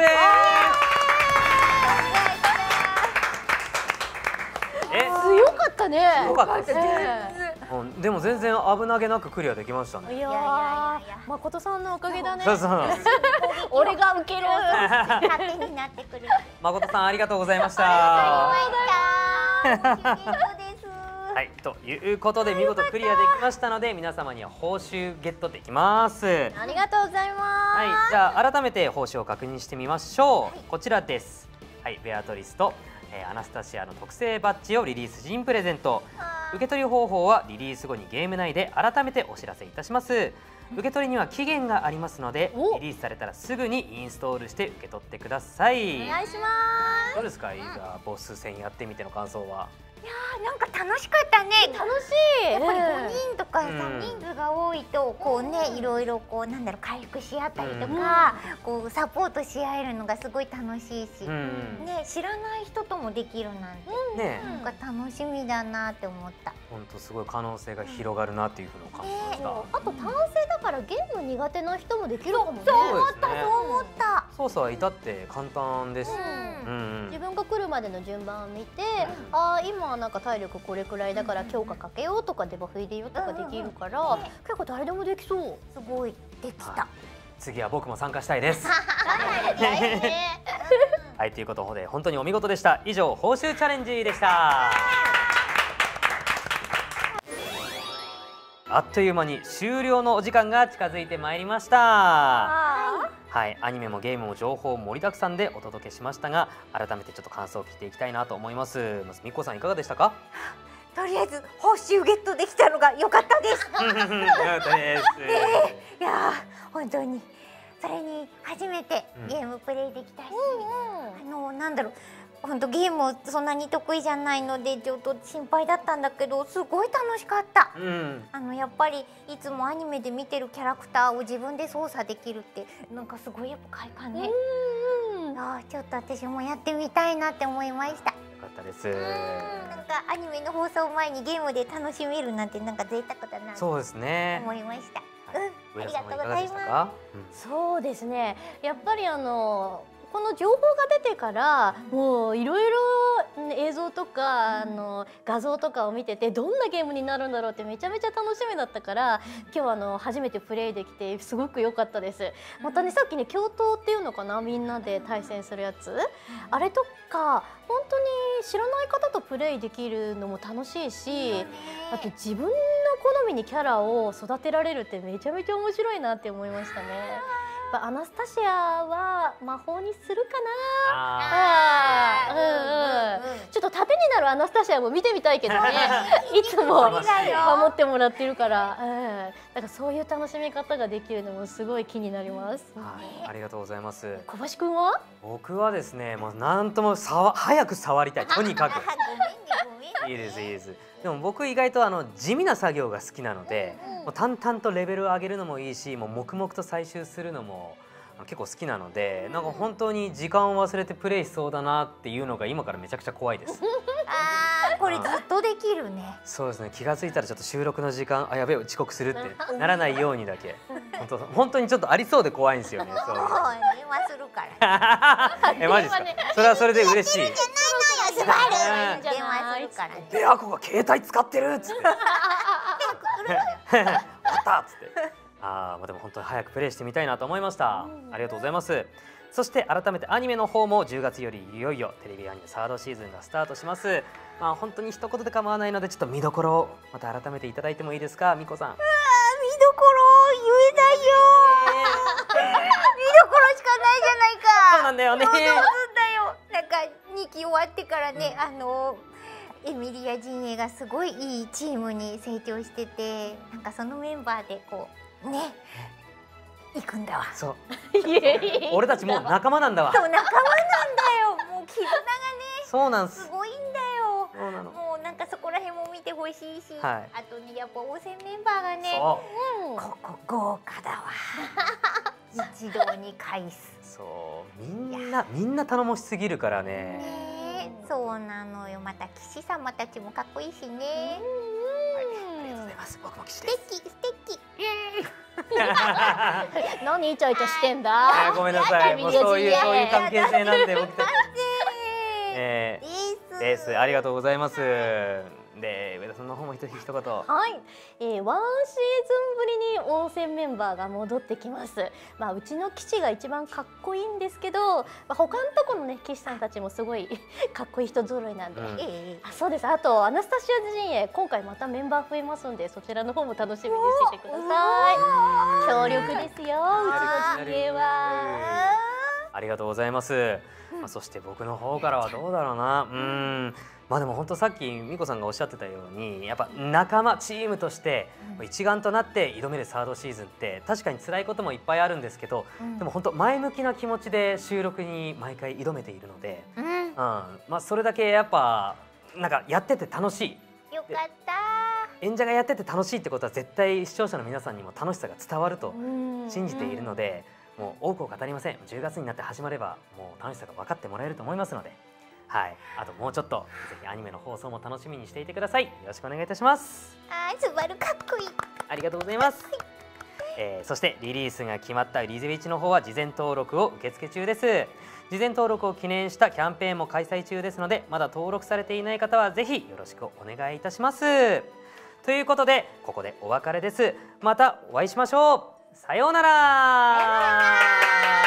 強かったね。 強かったですね。でも全然危なげなくクリアできましたね。 いやー誠さんのおかげだね。 そうそう。 俺が受ける。 勝手になってくれる。 誠さんありがとうございました。はい、ということで見事クリアできましたので皆様には報酬ゲットできます。 ありがとうございます。 はい、じゃあ改めて報酬を確認してみましょう。こちらです。はい、ベアトリスとアナスタシアの特製バッジをリリース時にプレゼント。受け取り方法はリリース後にゲーム内で改めてお知らせいたします。受け取りには期限がありますのでリリースされたらすぐにインストールして受け取ってください。 お願いしまどうですか、いざボス戦やってみての感想は？ いやーなんか楽しかったね。 す。楽しい。 やっぱり5人とかさ、人数が多いとこうねいろいろこうなんだろう回復し合ったりとか、こうサポートし合えるのがすごい楽しいし、ね知らない人ともできるなんて、 ねなんか楽しみだなって思った。 本当すごい可能性が広がるなっていうふうに感じました。 あと単性だからゲーム苦手な人もできるかもね。 そう思ったそう思った。 操作は至って簡単です。 自分が来るまでの順番を見て、ああ今なんか体力これくらいだから強化かけようとかデバフ入れようとかできるから結構誰でもできそう。 すごいできた。 次は僕も参加したいです。はい、ということで本当にお見事でした。以上報酬チャレンジでした。あっという間に終了のお時間が近づいてまいりました。はい、アニメもゲームも情報盛りだくさんでお届けしましたが、改めてちょっと感想を聞いていきたいなと思います。まずみっこさんいかがでしたか？ とりあえず報酬ゲットできたのが良かったです。いやー本当にそれに初めてゲームプレイできたし、なんだろう本当ゲームもそんなに得意じゃないのでちょっと心配だったんだけどすごい楽しかった。やっぱりいつもアニメで見てるキャラクターを自分で操作できるってなんかすごいやっぱ快感ね。ちょっと私もやってみたいなって思いました。 よかったです。 なんかアニメの放送前にゲームで楽しめるなんてなんか贅沢だな。 そうですね。 思いました。 ありがとうございます。 そうですね。やっぱりこの情報が出てからもういろいろ映像とか画像とかを見ててどんなゲームになるんだろうってめちゃめちゃ楽しみだったから今日初めてプレイできてすごく良かったです。またねさっきね共闘っていうのかな、みんなで対戦するやつあれとか本当に知らない方とプレイできるのも楽しいし、あと自分の好みにキャラを育てられるってめちゃめちゃ面白いなって思いましたね。アナスタシアは魔法にするかな。ちょっと盾になるアナスタシアも見てみたいけどねいつも守ってもらってるから、だからそういう楽しみ方ができるのもすごい気になります。 ありがとうございます。 小橋くんは？ 僕はですね、もうなんとも早く触りたい、とにかく。いいですいいです。でも僕意外と地味な作業が好きなので、もう淡々とレベルを上げるのもいいし、もう黙々と採集するのも結構好きなので、なんか本当に時間を忘れてプレイしそうだなっていうのが今からめちゃくちゃ怖いです。 これずっとできるね。そうですね。気がついたらちょっと収録の時間やべえ遅刻するってならないようにだけ本当にちょっとありそうで怖いんですよね。そういう電話するからマジですか？それはそれで嬉しい。 電話するからね。 ベアコが携帯使ってるっつって終わったっつって。でも本当に早くプレイしてみたいなと思いました。ありがとうございます。そして改めてアニメの方も10月よりいよいよテレビアニメ3rdシーズンがスタートします。本当に一言で構わないのでちょっと見どころをまた改めていただいてもいいですか、みこさん。 見どころ言えないよ見どころしかないじゃないか。 そうなんだよね。 なんか2期終わってからね、エミリア陣営がすごいいいチームに成長してて、なんかそのメンバーでこうね行くんだわ。 そう俺たちもう仲間なんだわ。 そう、仲間なんだよ。もう絆がね、 そうなんす。 すごいんだよ。 そうなの。 もうなんかそこら辺も見てほしいし、 はい、 あとね、やっぱ応戦メンバーがね、ここ豪華だわ。一堂に会す。 そう、みんな頼もしすぎるからね。 そうなのよ。また騎士様たちもかっこいいしね。 ありがとうございます。僕も騎士です。 素敵。 何イチャイチャしてんだ。 ごめんなさい。もうそういう関係性なんで僕たち。です。ありがとうございます。で、上田さんの方も一言。はい、 1シーズンぶりに応戦メンバーが戻ってきます。うちの騎士が一番かっこいいんですけど、他のところのね騎士さんたちもすごいかっこいい人揃いなんで、そうです。あとアナスタシア陣営、今回またメンバー増えますんで、そちらの方も楽しみにしててください。強力ですよ、うちの陣営は。 ありがとうございます。そして僕の方からはどうだろうな。でも本当さっき美子さんがおっしゃってたように、やっぱ仲間チームとして一丸となって挑めるサードシーズンって確かに辛いこともいっぱいあるんですけど、でも本当前向きな気持ちで収録に毎回挑めているので、それだけやっぱなんかやってて楽しい。 よかった。 演者がやってて楽しいってことは絶対視聴者の皆さんにも楽しさが伝わると信じているので、もう多くを語りません。10月になって始まればもう楽しさが分かってもらえると思いますので。はい、あともうちょっとぜひアニメの放送も楽しみにしていてください。よろしくお願いいたします。 スバルかっこいい。 ありがとうございます。そしてリリースが決まったリズウィッチの方は事前登録を受付中です。事前登録を記念したキャンペーンも開催中ですので、まだ登録されていない方はぜひよろしくお願いいたします。ということでここでお別れです。またお会いしましょう。さようなら。